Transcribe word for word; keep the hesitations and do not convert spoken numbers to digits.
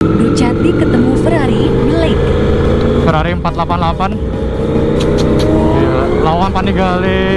Ducati ketemu Ferrari Blake. Ferrari empat delapan delapan. Gila, lawan Panigale